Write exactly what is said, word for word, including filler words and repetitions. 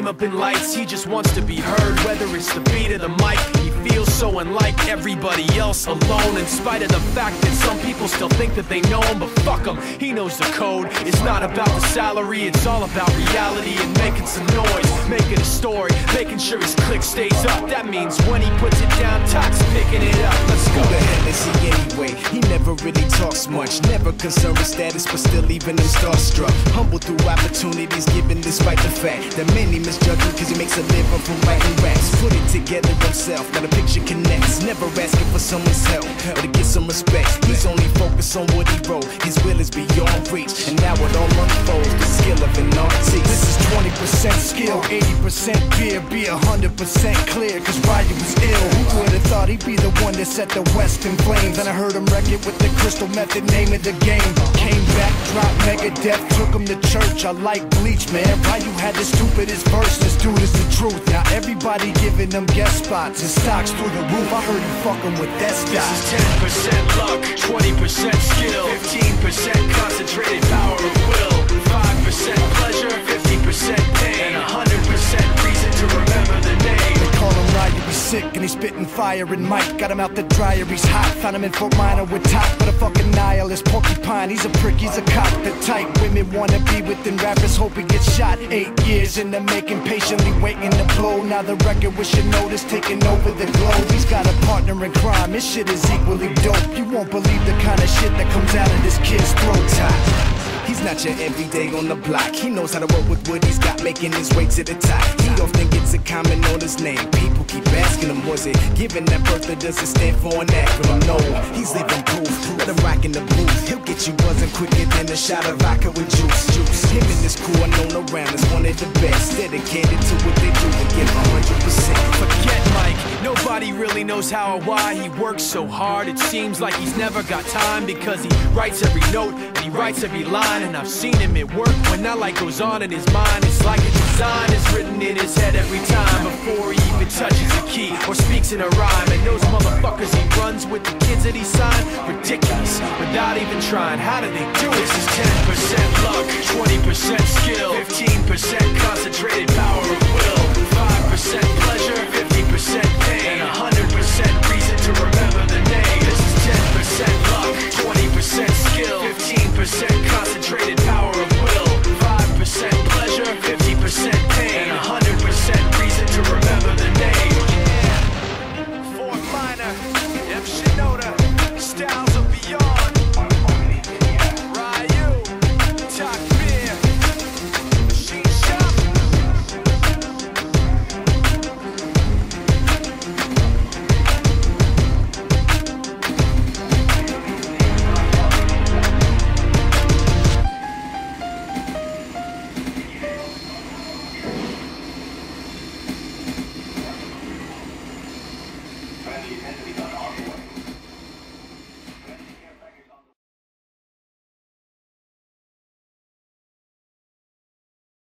fame up in lights, he just wants to be heard. Whether it's the beat or the mic, he feels so unlike everybody else, alone. In spite of the fact that some people still think that they know him, but fuck him, he knows the code. It's not about the salary, it's all about reality and making some noise, making a story, making sure his click stays up. That means when he puts it down, Tox picking it up. Let's go. Who the hell is he anyway? He never really talks much, never concerned with status, but still leaving him starstruck. Humble through opportunities given despite the fact that many misjudge him cause he makes a living from writing raps. Put it together himself, now the picture connects. Never asking for someone's help or to get some respect. He's only focused on what he wrote. His will is beyond reach, and now it all unfolds. The skill of an artist. This is twenty percent skill, eighty percent fear. Be a hundred percent clear, cause Ryu was ill. Who would've thought he'd be the one that set the West in flames? And I heard him wreck it with the Crystal Method, name of the game. Came back, dropped Megadeth, took him to church. I like Bleach, man. Ryu had the stupidest verse. This dude is the truth. Now everybody giving them guest spots and stocks through the roof. I heard he fucking with that stock. This is ten percent luck, twenty percent skill, fifteen percent concentrated power of will, five percent pleasure, fifty percent pain, and one hundred percent reason to remember the name. They call him Ryu, he's sick and he's spitting fire and Mike got him out the dryer, he's hot. Found him in Fort Minor with top, but a fucking nihilist porcupine. He's a prick, he's a cop. The type women wanna be within rappers, hope he gets shot. Eight years in the making, patiently waiting to blow. Now the record with your notice taking over the globe. He's got a partner in crime, his shit is equally dope. You won't believe the kind of shit that comes out of this kid's throat. He's not your everyday on the block. He knows how to work with what he's got, making his way to the top. He often gets a comment on his name. People keep asking him, was it given that birth or does it stand for an acronym? No, he's living proof. Let him rock in the booth. He'll get you buzzing quicker than a shot of vodka with juice. Juice. Him and this crew are known around as one of the best. Dedicated to what they do and give one hundred percent. Forget Mike, nobody really knows how or why he works so hard. It seems like he's never got time because he writes every note and he writes every line. And I've seen him at work when that light goes on in his mind. It's like a design is written in his head every time before he even touches a key or speaks in a rhyme. And those motherfuckers he runs with the kids that he signed, ridiculous, without even trying. How do they do it? This is ten percent luck, twenty percent skill, fifteen percent concentrated power of will, five percent pleasure, fifty percent pain, and one hundred percent reason to remember the name. This is ten percent luck, twenty percent skill, fifteen percent